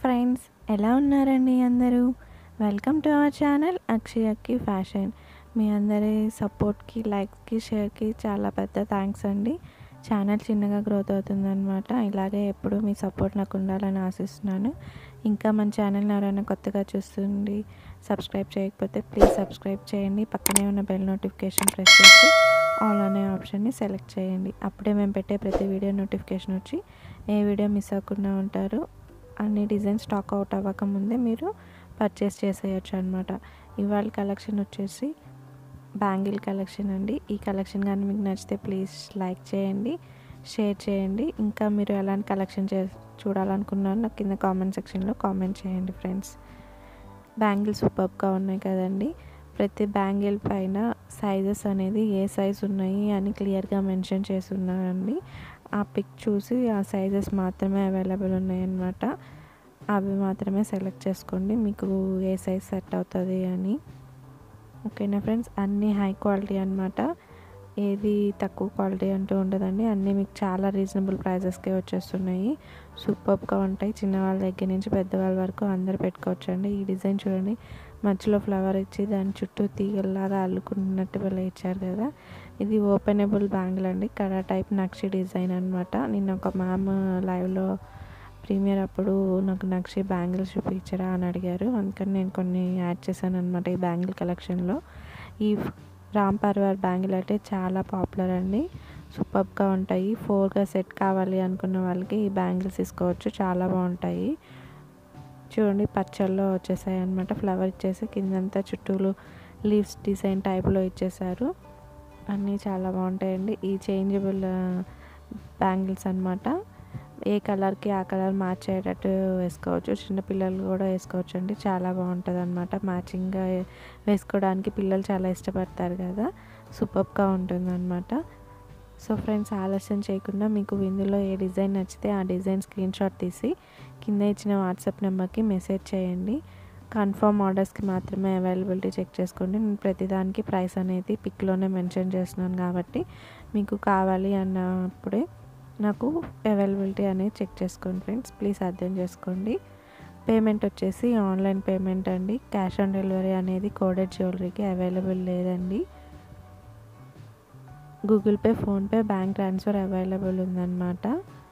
Friends, ఎలా ఉన్నారండి అందరూ? వెల్కమ్ టు అవర్ ఛానల్ అక్షయకి ఫ్యాషన్. మీ అందరి సపోర్ట్కి, లైక్స్కి, షేర్కి చాలా పెద్ద థ్యాంక్స్ అండి. ఛానల్ చిన్నగా గ్రోత్ అవుతుందన్నమాట. ఇలాగే ఎప్పుడు మీ సపోర్ట్ నాకు ఉండాలని ఆశిస్తున్నాను. ఇంకా మన ఛానల్ని ఎవరైనా కొత్తగా చూస్తుండి సబ్స్క్రైబ్ చేయకపోతే ప్లీజ్ సబ్స్క్రైబ్ చేయండి. పక్కనే ఉన్న బెల్ నోటిఫికేషన్ ప్రెస్ చేసి ఆల్ అనే ఆప్షన్ని సెలెక్ట్ చేయండి. అప్పుడే మేము పెట్టే ప్రతి వీడియో నోటిఫికేషన్ వచ్చి ఏ వీడియో మిస్ అవ్వకుండా ఉంటారు. అన్ని డిజైన్ స్టాక్ అవుట్ అవ్వకముందే మీరు పర్చేస్ చేసేయచ్చు అనమాట. ఇవాళ కలెక్షన్ వచ్చేసి బ్యాంగిల్ కలెక్షన్ అండి. ఈ కలెక్షన్ కానీ మీకు నచ్చితే ప్లీజ్ లైక్ చేయండి, షేర్ చేయండి. ఇంకా మీరు ఎలాంటి కలెక్షన్ చూడాలనుకున్నారో నాకు కింద కామెంట్ సెక్షన్లో కామెంట్ చేయండి ఫ్రెండ్స్. బ్యాంగిల్స్ సూపర్గా ఉన్నాయి కదండి. ప్రతి బ్యాంగిల్ పైన సైజెస్ అనేది ఏ సైజ్ ఉన్నాయి అని క్లియర్గా మెన్షన్ చేసి ఉన్నారండి. ఆ పిక్ చూసి ఆ సైజెస్ మాత్రమే అవైలబుల్ ఉన్నాయన్నమాట. అవి మాత్రమే సెలెక్ట్ చేసుకోండి మీకు ఏ సైజ్ సెట్ అవుతుంది అని. ఓకేనా ఫ్రెండ్స్, అన్నీ హై క్వాలిటీ అనమాట. ఏది తక్కువ క్వాలిటీ అంటూ ఉండదండి. అన్నీ మీకు చాలా రీజనబుల్ ప్రైజెస్కే వచ్చేస్తున్నాయి. సూపర్గా ఉంటాయి. చిన్నవాళ్ళ దగ్గర నుంచి పెద్దవాళ్ళ వరకు అందరు పెట్టుకోవచ్చండి. ఈ డిజైన్ చూడండి, మధ్యలో ఫ్లవర్ ఇచ్చి దాని చుట్టూ తీగల్లాగా అల్లుకున్నట్టు వల్ల ఇచ్చారు కదా. ఇది ఓపెనబుల్ బ్యాంగిల్ అండి. కడా టైప్ నక్షి డిజైన్ అనమాట. నిన్న ఒక మ్యామ్ లైవ్లో ప్రీమియర్ అప్పుడు నాకు నక్షి బ్యాంగిల్స్ చూపించరా అని అడిగారు. అందుకని నేను కొన్ని యాడ్ చేశాను అనమాట ఈ బ్యాంగిల్ కలెక్షన్లో. ఈ రామ్ పర్వార్ బ్యాంగిల్ అయితే చాలా పాపులర్ అండి. సూపర్గా ఉంటాయి. 4గా సెట్ కావాలి అనుకున్న వాళ్ళకి ఈ బ్యాంగిల్స్ తీసుకోవచ్చు. చాలా బాగుంటాయి. చూడండి, పచ్చల్లో వచ్చేసాయి అనమాట. ఫ్లవర్ ఇచ్చేసి కిందంతా చుట్టూలు లీవ్స్ డిజైన్ టైప్లో ఇచ్చేసారు. అన్నీ చాలా బాగుంటాయండి. ఈ చేంజబుల్ బ్యాంగిల్స్ అనమాట. ఏ కలర్కి ఆ కలర్ మ్యాచ్ అయ్యేటట్టు వేసుకోవచ్చు. చిన్నపిల్లలు కూడా వేసుకోవచ్చు అండి. చాలా బాగుంటుంది అనమాట. మ్యాచింగ్గా వేసుకోవడానికి పిల్లలు చాలా ఇష్టపడతారు కదా. సూపర్గా ఉంటుంది అనమాట. సో ఫ్రెండ్స్, ఆలస్యం చేయకుండా మీకు ఇందులో ఏ డిజైన్ నచ్చితే ఆ డిజైన్ స్క్రీన్ షాట్ తీసి కింద ఇచ్చిన వాట్సాప్ నెంబర్కి మెసేజ్ చేయండి. కన్ఫర్మ్ ఆర్డర్స్కి మాత్రమే అవైలబిలిటీ చెక్ చేసుకోండి. నేను ప్రతిదానికి ప్రైస్ అనేది పిక్లోనే మెన్షన్ చేస్తున్నాను కాబట్టి మీకు కావాలి అన్నప్పుడే నాకు అవైలబిలిటీ అనేది చెక్ చేసుకోండి ఫ్రెండ్స్. ప్లీజ్ అర్థం చేసుకోండి. పేమెంట్ వచ్చేసి ఆన్లైన్ పేమెంట్ అండి. క్యాష్ ఆన్ డెలివరీ అనేది కోడెడ్ జ్యువెలరీకి అవైలబుల్ లేదండి. Google Pay, PhonePe, bank transfer available ఉందన్నమాట.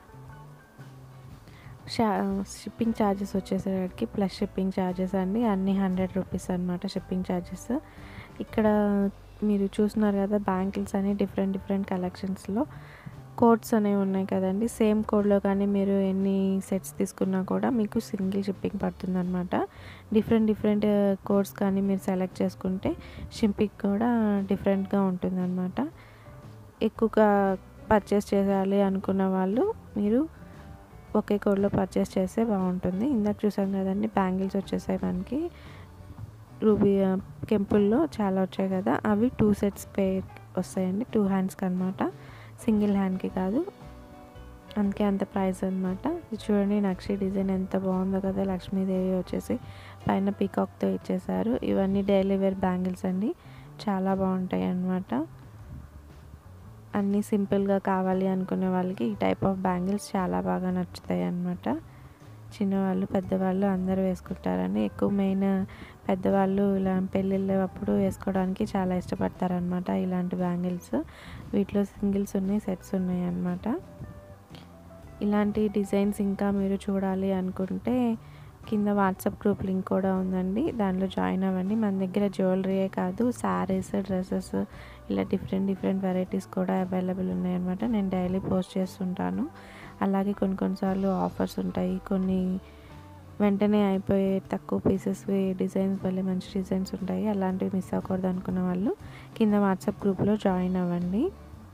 షిప్పింగ్ ఛార్జెస్ వచ్చేసరికి ప్లస్ షిప్పింగ్ ఛార్జెస్ అండి. అన్నీ 100 రూపీస్ అనమాట షిప్పింగ్ ఛార్జెస్. ఇక్కడ మీరు చూస్తున్నారు కదా, బ్యాంగిల్స్ అని డిఫరెంట్ కలెక్షన్స్లో కోడ్స్ అనేవి ఉన్నాయి కదండి. సేమ్ కోడ్లో కానీ మీరు ఎన్ని సెట్స్ తీసుకున్నా కూడా మీకు సింగిల్ షిప్పింగ్ పడుతుంది అనమాట. డిఫరెంట్ కోడ్స్ కానీ మీరు సెలెక్ట్ చేసుకుంటే షిప్పింగ్ కూడా డిఫరెంట్గా ఉంటుంది అనమాట. ఎక్కువగా పర్చేస్ చేయాలి అనుకున్న వాళ్ళు మీరు ఒకే కోడ్లో పర్చేస్ చేస్తే బాగుంటుంది. ఇందాక చూసాం కదండి, బ్యాంగిల్స్ వచ్చేసాయి మనకి. రూబీ కెంపుల్లో చాలా వచ్చాయి కదా, అవి 2 సెట్స్ పేర్ వస్తాయండి. 2 హ్యాండ్స్కి అనమాట, సింగిల్ హ్యాండ్కి కాదు. అందుకే అంత ప్రైస్ అనమాట. ఇది చూడండి, నక్షి డిజైన్ ఎంత బాగుందో కదా. లక్ష్మీదేవి వచ్చేసి పైన పీకాక్తో ఇచ్చేసారు. ఇవన్నీ డైలీ వేర్ బ్యాంగిల్స్ అండి. చాలా బాగుంటాయి అన్నమాట. అన్నీ సింపుల్గా కావాలి అనుకునే వాళ్ళకి ఈ టైప్ ఆఫ్ బ్యాంగిల్స్ చాలా బాగా నచ్చుతాయి అన్నమాట. చిన్నవాళ్ళు, పెద్దవాళ్ళు అందరూ వేసుకుంటారండి. ఎక్కువ మెయిన్ పెద్దవాళ్ళు ఇలా పెళ్ళిళ్ళు అప్పుడు వేసుకోవడానికి చాలా ఇష్టపడతారనమాట ఇలాంటి బ్యాంగిల్స్. వీటిలో సింగిల్స్ ఉన్నాయి, సెట్స్ ఉన్నాయి అన్నమాట. ఇలాంటి డిజైన్స్ ఇంకా మీరు చూడాలి అనుకుంటే కింద వాట్సాప్ గ్రూప్ లింక్ కూడా ఉందండి. దానిలో జాయిన్ అవ్వండి. మన దగ్గర జ్యువెలరీయే కాదు, శారీస్, డ్రెస్సెస్ ఇలా డిఫరెంట్ వెరైటీస్ కూడా అవైలబుల్ ఉన్నాయన్నమాట. నేను డైలీ పోస్ట్ చేస్తుంటాను. అలాగే కొన్నిసార్లు ఆఫర్స్ ఉంటాయి. కొన్ని వెంటనే అయిపోయే తక్కువ పీసెస్వి డిజైన్స్, భలే మంచి డిజైన్స్ ఉంటాయి. అలాంటివి మిస్ అవ్వకూడదు అనుకున్న వాళ్ళు కింద వాట్సాప్ గ్రూప్లో జాయిన్ అవ్వండి.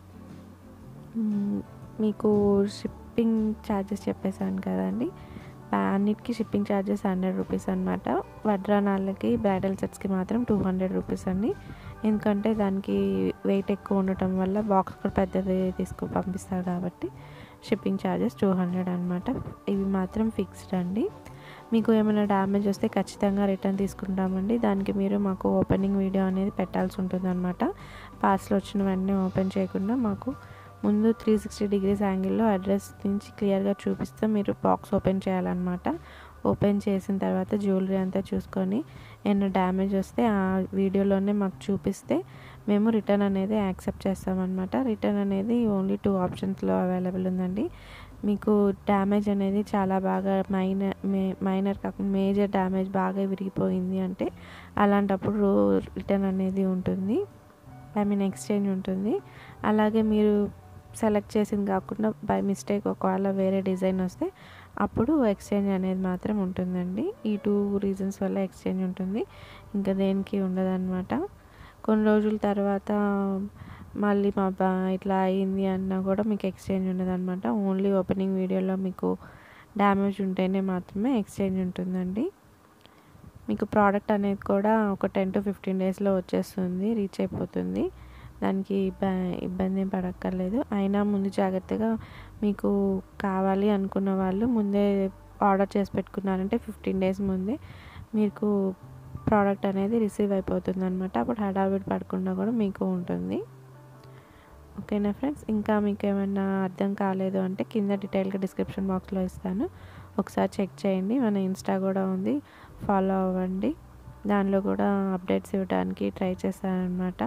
మీకు షిప్పింగ్ ఛార్జెస్ చెప్పేశాను కదండి. అన్నిటికీ షిప్పింగ్ ఛార్జెస్ 100 రూపీస్ అనమాట. వడ్రానాళ్ళకి, బ్రైడల్ సెట్స్కి మాత్రం 200 రూపీస్ అండి. ఎందుకంటే దానికి వెయిట్ ఎక్కువ ఉండటం వల్ల బాక్స్ కూడా పెద్దది పంపిస్తారు కాబట్టి షిప్పింగ్ ఛార్జెస్ 200 అనమాట. ఇవి మాత్రం ఫిక్స్డ్ అండి. మీకు ఏమైనా డ్యామేజ్ వస్తే ఖచ్చితంగా రిటర్న్ తీసుకుంటామండి. దానికి మీరు మాకు ఓపెనింగ్ వీడియో అనేది పెట్టాల్సి ఉంటుంది అనమాట. పార్సల్ వచ్చిన వెంటనే ఓపెన్ చేయకుండా మాకు ముందు 360 డిగ్రీస్ యాంగిల్లో అడ్రస్ నుంచి క్లియర్గా చూపిస్తే మీరు బాక్స్ ఓపెన్ చేయాలన్నమాట. ఓపెన్ చేసిన తర్వాత జ్యువెలరీ అంతా చూసుకొని ఏమైనా డ్యామేజ్ వస్తే ఆ వీడియోలోనే మాకు చూపిస్తే మేము రిటర్న్ అనేది యాక్సెప్ట్ చేస్తామన్నమాట. రిటర్న్ అనేది ఓన్లీ 2 ఆప్షన్స్లో అవైలబుల్ ఉందండి. మీకు డ్యామేజ్ అనేది చాలా బాగా మైనర్ కాకుండా మేజర్ డ్యామేజ్ బాగా విరిగిపోయింది అంటే అలాంటప్పుడు రిటర్న్ అనేది ఉంటుంది, ఎక్స్చేంజ్ ఉంటుంది. అలాగే మీరు సెలెక్ట్ చేసింది కాకుండా బై మిస్టేక్ ఒకవేళ వేరే డిజైన్ వస్తే అప్పుడు ఎక్స్చేంజ్ అనేది మాత్రం ఉంటుందండి. ఈ 2 రీజన్స్ వల్ల ఎక్స్చేంజ్ ఉంటుంది, ఇంకా దేనికి ఉండదన్నమాట. కొన్ని రోజుల తర్వాత మళ్ళీ ఇట్లా అయింది అన్నా కూడా మీకు ఎక్స్చేంజ్ ఉండదన్నమాట. ఓన్లీ ఓపెనింగ్ వీడియోలో మీకు డ్యామేజ్ ఉంటేనే మాత్రమే ఎక్స్చేంజ్ ఉంటుందండి. మీకు ప్రోడక్ట్ అనేది కూడా ఒక 10 to 15 డేస్లో వచ్చేస్తుంది, రీచ్ అయిపోతుంది. దానికి ఇబ్బంది ఏం పడక్కర్లేదు. అయినా ముందు జాగ్రత్తగా మీకు కావాలి అనుకున్న వాళ్ళు ముందే ఆర్డర్ చేసి పెట్టుకున్నారంటే 15 డేస్ ముందే మీకు ప్రోడక్ట్ అనేది రిసీవ్ అయిపోతుంది అనమాట. అప్పుడు హడావిడి పడకుండా కూడా మీకు ఉంటుంది. ఓకేనా ఫ్రెండ్స్, ఇంకా మీకు ఏమైనా అర్థం కాలేదు అంటే కింద డీటెయిల్గా డిస్క్రిప్షన్ బాక్స్లో ఇస్తాను, ఒకసారి చెక్ చేయండి. మన ఇన్స్టా కూడా ఉంది, ఫాలో అవ్వండి. దానిలో కూడా అప్డేట్స్ ఇవ్వడానికి ట్రై చేస్తానన్నమాట.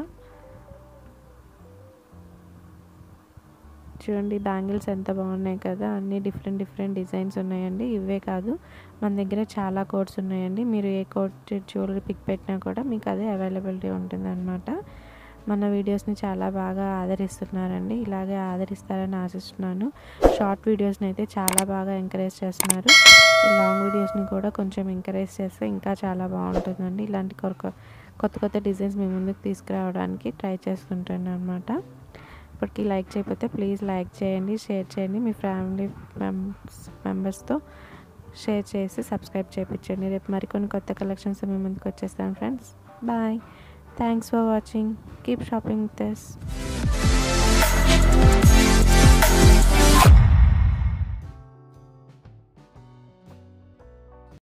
చూడండి బ్యాంగిల్స్ ఎంత బాగున్నాయి కదా, అన్నీ డిఫరెంట్ డిజైన్స్ ఉన్నాయండి. ఇవే కాదు మన దగ్గర చాలా కోడ్స్ ఉన్నాయండి. మీరు ఏ కోడ్ జ్యువెలరీ పిక్ పెట్టినా కూడా మీకు అదే అవైలబిలిటీ ఉంటుందన్నమాట. మన వీడియోస్ని చాలా బాగా ఆదరిస్తున్నారండి, ఇలాగే ఆదరిస్తారని ఆశిస్తున్నాను. షార్ట్ వీడియోస్ని అయితే చాలా బాగా ఎంకరేజ్ చేస్తున్నారు. లాంగ్ వీడియోస్ని కూడా కొంచెం ఎంకరేజ్ చేస్తే ఇంకా చాలా బాగుంటుందండి. ఇలాంటి కొత్త డిజైన్స్ మీ ముందుకు తీసుకురావడానికి ట్రై చేస్తుంటాను అనమాట. ఇప్పటికీ లైక్ చేయకపోతే ప్లీజ్ లైక్ చేయండి, షేర్ చేయండి, మీ ఫ్యామిలీ మెంబర్స్తో షేర్ చేసి సబ్స్క్రైబ్ చేయించండి. రేపు మరికొన్ని కొత్త కలెక్షన్స్ మీ ముందుకు వచ్చేస్తాను friends. Bye, thanks for watching, keep shopping with us.